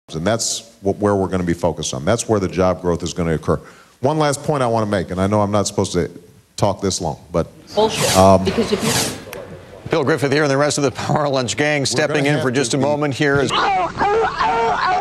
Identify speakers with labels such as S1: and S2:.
S1: And that's where we're going to be focused on. That's where the job growth is going to occur. One last point I want to make, and I know I'm not supposed to talk this long, but
S2: bullshit. Because if you
S3: Bill Griffith here and the rest of the Power Lunch gang stepping in for just a moment here.